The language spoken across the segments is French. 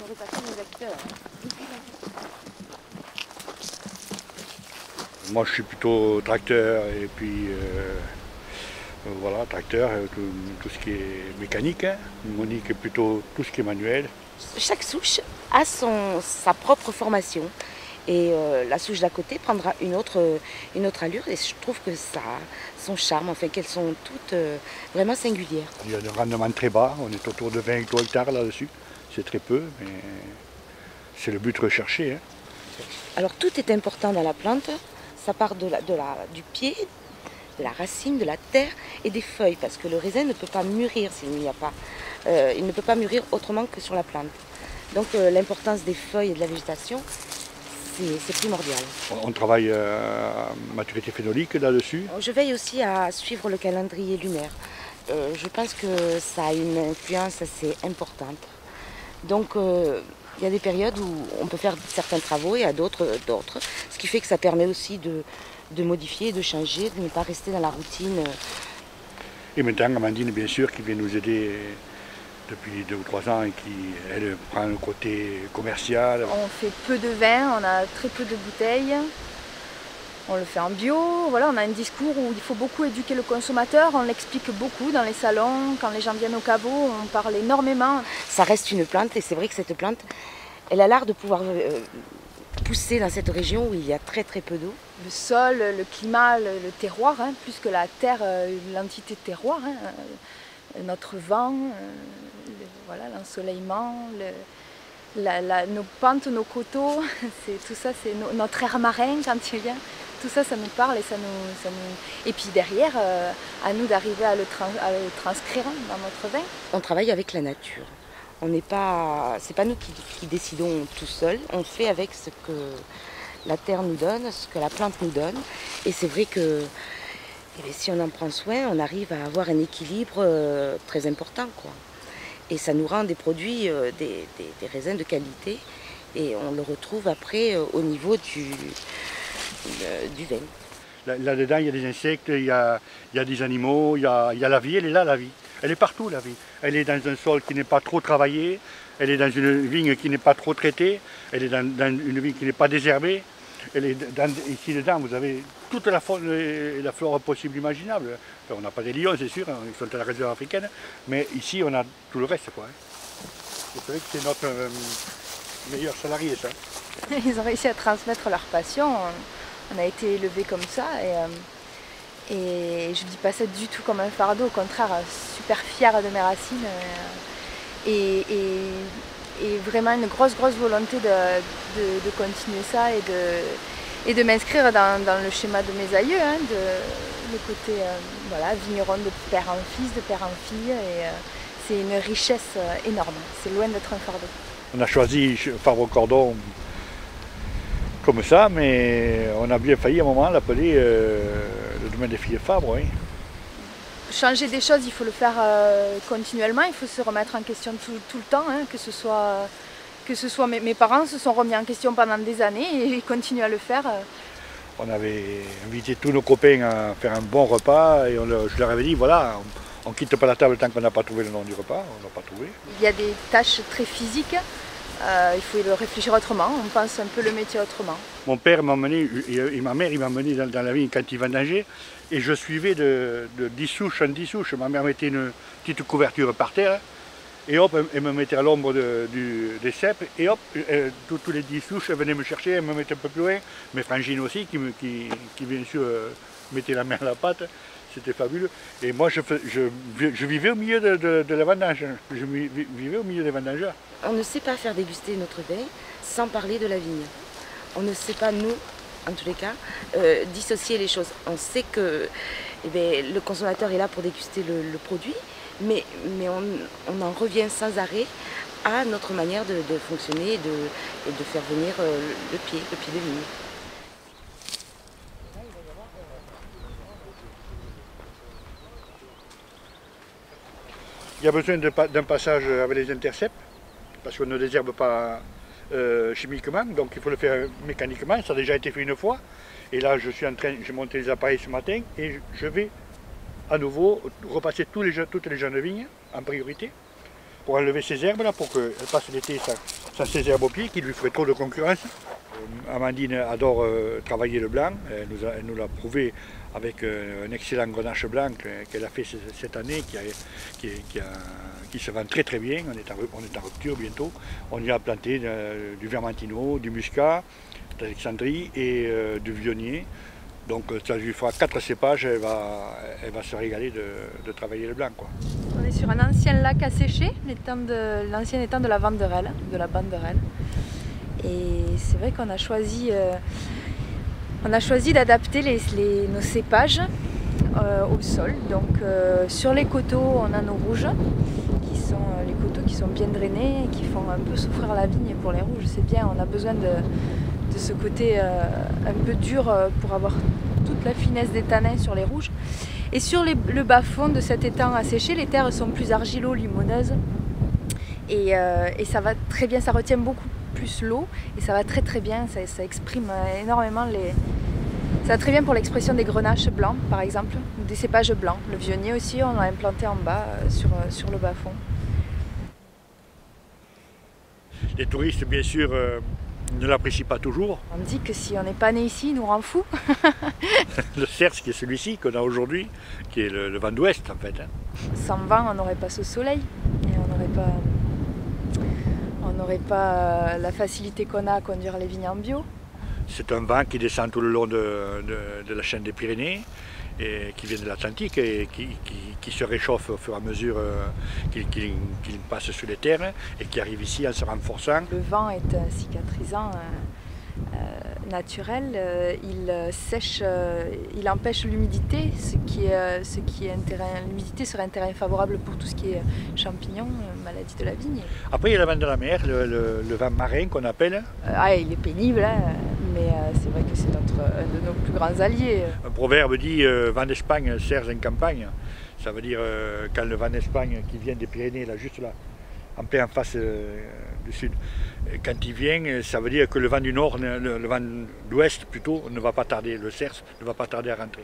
fabrication des acteurs. Moi je suis plutôt tracteur et puis voilà, tracteur, tout ce qui est mécanique. Hein. Monique est plutôt tout ce qui est manuel. Chaque souche a sa propre formation. Et la souche d'à côté prendra une autre allure et je trouve que ça a son charme, enfin qu'elles sont toutes vraiment singulières. Il y a un rendement très bas, on est autour de 20 hectares là-dessus. C'est très peu, mais c'est le but recherché. Hein. Alors tout est important dans la plante, ça part du pied, de la racine, de la terre et des feuilles, parce que le raisin ne peut pas mûrir s'il n'y a pas. Il ne peut pas mûrir autrement que sur la plante. Donc l'importance des feuilles et de la végétation, c'est primordial. On travaille à maturité phénolique là-dessus. Je veille aussi à suivre le calendrier lunaire. Je pense que ça a une influence assez importante. Donc il y a des périodes où on peut faire certains travaux et à d'autres. Ce qui fait que ça permet aussi de modifier, de changer, de ne pas rester dans la routine. Et maintenant, Amandine, bien sûr, qui vient nous aider depuis 2 ou 3 ans et elle prend le côté commercial. On fait peu de vin, on a très peu de bouteilles. On le fait en bio, voilà, on a un discours où il faut beaucoup éduquer le consommateur, on l'explique beaucoup dans les salons, quand les gens viennent au caveau, on parle énormément. Ça reste une plante et c'est vrai que cette plante, elle a l'art de pouvoir pousser dans cette région où il y a très très peu d'eau. Le sol, le climat, le terroir, hein, plus que la terre, l'entité terroir, hein, notre vent, voilà, l'ensoleillement, nos pentes, nos coteaux, tout ça, c'est notre air marin quand il vient. Tout ça, ça nous parle et ça nous... Et puis derrière, à nous d'arriver à le transcrire dans notre vin. On travaille avec la nature. C'est pas nous qui décidons tout seuls. On fait avec ce que la terre nous donne, ce que la plante nous donne. Et c'est vrai que si on en prend soin, on arrive à avoir un équilibre très important, quoi. Et ça nous rend des produits, des raisins de qualité. Et on le retrouve après au niveau du vin. Là-dedans, il y a des insectes, il y a des animaux, il y a la vie, elle est là, la vie. Elle est partout, la vie. Elle est dans un sol qui n'est pas trop travaillé, elle est dans une vigne qui n'est pas trop traitée, elle est dans une vigne qui n'est pas désherbée. Ici dedans, vous avez toute la faune et la flore possible imaginable. Enfin, on n'a pas des lions, c'est sûr, ils sont à la réserve africaine, mais ici, on a tout le reste, quoi. C'est vrai que c'est notre meilleur salarié, ça. Ils ont réussi à transmettre leur passion. On a été élevés comme ça et je ne dis pas ça du tout comme un fardeau, au contraire, super fière de mes racines et vraiment une grosse volonté de continuer ça et de m'inscrire dans le schéma de mes aïeux, hein, le côté voilà, vigneron de père en fils, de père en fille, et c'est une richesse énorme, c'est loin d'être un fardeau. On a choisi Fabre-Cordon comme ça, mais on a bien failli à un moment l'appeler le domaine des filles Fabre. Oui. Changer des choses, il faut le faire continuellement, il faut se remettre en question tout le temps, hein, que ce soit mes parents se sont remis en question pendant des années et ils continuent à le faire. On avait invité tous nos copains à faire un bon repas et je leur avais dit voilà, on ne quitte pas la table tant qu'on n'a pas trouvé le nom du repas, on n'a pas trouvé. Il y a des tâches très physiques. Il faut le réfléchir autrement, on pense un peu le métier autrement. Mon père m'a emmené, et ma mère m'a emmené dans la vigne quand il vendangeait, et je suivais de 10 souches en 10 souches. Ma mère mettait une petite couverture par terre, et hop, elle me mettait à l'ombre des cèpes, et hop, tous les 10 souches, elle venait me chercher, elle me mettait un peu plus loin. Mes frangines aussi, qui bien sûr mettaient la main à la pâte. C'était fabuleux. Et moi, je vivais au milieu de la vendange. Je vivais au milieu des vendangeurs. On ne sait pas faire déguster notre vin sans parler de la vigne. On ne sait pas, nous, en tous les cas, dissocier les choses. On sait que le consommateur est là pour déguster le produit, mais on en revient sans arrêt à notre manière de fonctionner et de faire venir le pied de vigne. Il y a besoin d'un passage avec les intercepts, parce qu'on ne désherbe pas chimiquement, donc il faut le faire mécaniquement. Ça a déjà été fait une fois. Et là, j'ai monté les appareils ce matin et je vais à nouveau repasser toutes les jeunes vignes en priorité. pour enlever ces herbes là, pour qu'elle passe l'été sans ces herbes au pied qui lui feraient trop de concurrence. Amandine adore travailler le blanc, elle nous l'a prouvé avec un excellent grenache blanc qu'elle a fait cette année, qui se vend très très bien. On est en rupture bientôt. On y a planté du vermentino, du muscat, de l'Alexandrie et du vionnier. Donc ça lui fera 4 cépages, elle va se régaler de travailler le blanc, quoi. On est sur un ancien lac asséché, l'ancien étang de la Banderelle, Et c'est vrai qu'on a choisi, d'adapter nos cépages au sol. Donc sur les coteaux, on a nos rouges, les coteaux qui sont bien drainés et qui font un peu souffrir la vigne pour les rouges. C'est bien, on a besoin de ce côté un peu dur pour avoir toute la finesse des tanins sur les rouges. Et sur le bas-fond de cet étang asséché, les terres sont plus argilo-limoneuses et ça va très bien, ça retient beaucoup plus l'eau et ça va très très bien, ça exprime énormément ça va très bien pour l'expression des grenaches blancs par exemple, ou des cépages blancs. Le vionnier aussi, on l'a implanté en bas sur le bas-fond. Les touristes bien sûr ne l'apprécient pas toujours. On dit que si on n'est pas né ici, il nous rend fou. Le cerf, qui est celui-ci qu'on a aujourd'hui, qui est le vent d'ouest en fait. Sans vent, on n'aurait pas ce soleil et on n'aurait pas la facilité qu'on a à conduire les vignes en bio. C'est un vent qui descend tout le long de la chaîne des Pyrénées et qui vient de l'Atlantique et qui se réchauffe au fur et à mesure qu'il passe sur les terres et qui arrive ici en se renforçant. Le vent est un cicatrisant naturel, il empêche l'humidité, l'humidité serait un terrain favorable pour tout ce qui est champignons, maladies de la vigne. Après il y a le vent de la mer, le vent marin qu'on appelle. Il est pénible, hein, mais c'est vrai que c'est un de nos plus grands alliés. Un proverbe dit vent d'Espagne, cerfs en campagne. Ça veut dire quand le vent d'Espagne qui vient des Pyrénées, là, juste là, en plein en face du sud, quand il vient, ça veut dire que le vent du nord, le vent d'ouest plutôt, ne va pas tarder, le cerf ne va pas tarder à rentrer.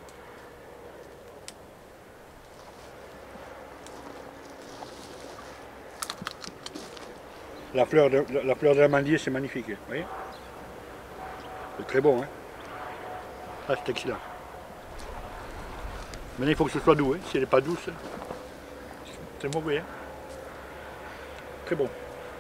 La fleur de l'amandier, c'est magnifique, vous voyez? C'est très bon, hein? Ah, c'est excellent. Maintenant, il faut que ce soit doux, hein? Si elle n'est pas douce, c'est mauvais, hein? Très bon.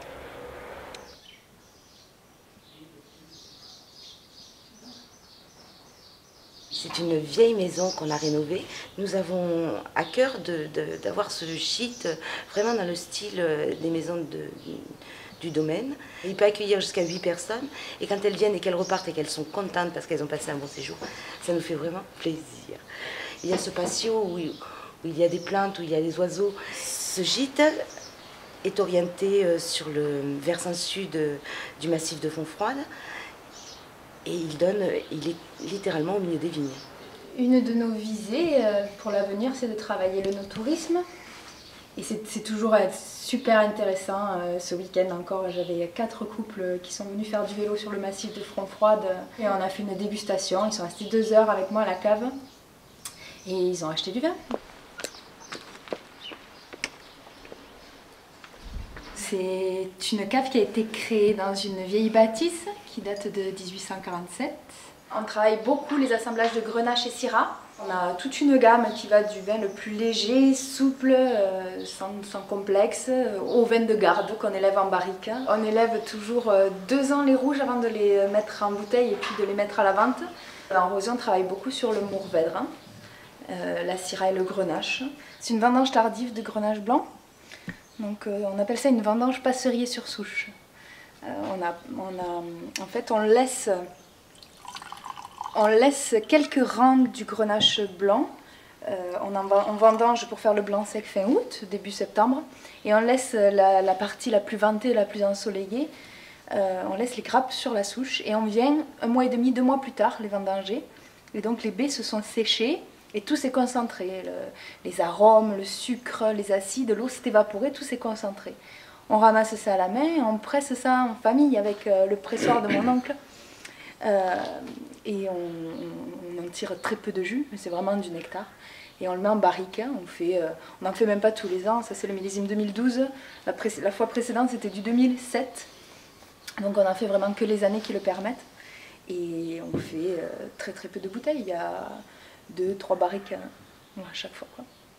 C'est une vieille maison qu'on a rénovée. Nous avons à cœur d'avoir ce gîte vraiment dans le style des maisons du domaine. Il peut accueillir jusqu'à 8 personnes. Et quand elles viennent et qu'elles repartent et qu'elles sont contentes parce qu'elles ont passé un bon séjour, ça nous fait vraiment plaisir. Il y a ce patio où il y a des plantes, où il y a des oiseaux. Ce gîte est orienté sur le versant sud du massif de Fontfroide et il est littéralement au milieu des vignes. Une de nos visées pour l'avenir, c'est de travailler le no-tourisme. Et c'est toujours super intéressant. Ce week-end encore, j'avais 4 couples qui sont venus faire du vélo sur le massif de Fontfroide et on a fait une dégustation. Ils sont restés 2 heures avec moi à la cave et ils ont acheté du vin. C'est une cave qui a été créée dans une vieille bâtisse qui date de 1847. On travaille beaucoup les assemblages de Grenache et Syrah. On a toute une gamme qui va du vin le plus léger, souple, sans complexe, au vin de garde qu'on élève en barrique. On élève toujours 2 ans les rouges avant de les mettre en bouteille et puis de les mettre à la vente. En rosé, on travaille beaucoup sur le Mourvèdre, la Syrah et le Grenache. C'est une vendange tardive de Grenache blanc. Donc on appelle ça une vendange passerier sur souche. En fait, on laisse quelques rangs du Grenache blanc. On vendange pour faire le blanc sec fin août, début septembre. Et on laisse la partie la plus ventée, la plus ensoleillée. On laisse les grappes sur la souche. Et on vient 1 mois et demi, 2 mois plus tard les vendanger. Et donc les baies se sont séchées. Et tout s'est concentré, les arômes, le sucre, les acides, l'eau s'est évaporée, tout s'est concentré. On ramasse ça à la main, on presse ça en famille avec le pressoir de mon oncle. Et on en tire très peu de jus, mais c'est vraiment du nectar. et on le met en barrique. Hein. On n'en fait même pas tous les ans, ça c'est le millésime 2012. La fois précédente c'était du 2007. Donc on en fait vraiment que les années qui le permettent. Et on fait très très peu de bouteilles. Il y a 2-3 barriques à chaque fois.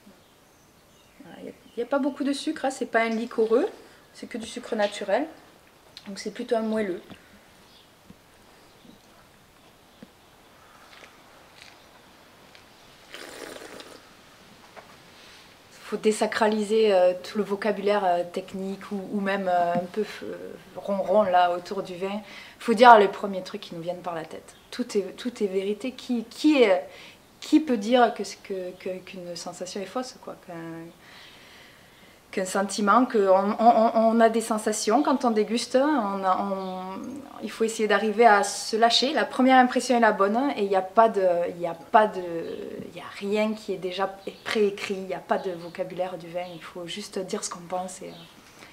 Il n'y a pas beaucoup de sucre, hein. C'est pas un liquoreux, c'est que du sucre naturel. Donc c'est plutôt un moelleux. Il faut désacraliser tout le vocabulaire technique ou même un peu ronron là autour du vin. Il faut dire les premiers trucs qui nous viennent par la tête. Tout est vérité. Qui peut dire qu'une sensation est fausse, quoi, qu'un sentiment, qu'on a des sensations quand on déguste, il faut essayer d'arriver à se lâcher. La première impression est la bonne et il n'y a rien qui est déjà préécrit, il n'y a pas de vocabulaire du vin, il faut juste dire ce qu'on pense et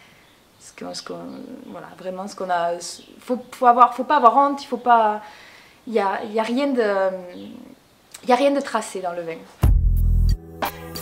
voilà, vraiment ce qu'on a. Faut pas avoir honte, il n'y a rien de tracé dans le vin.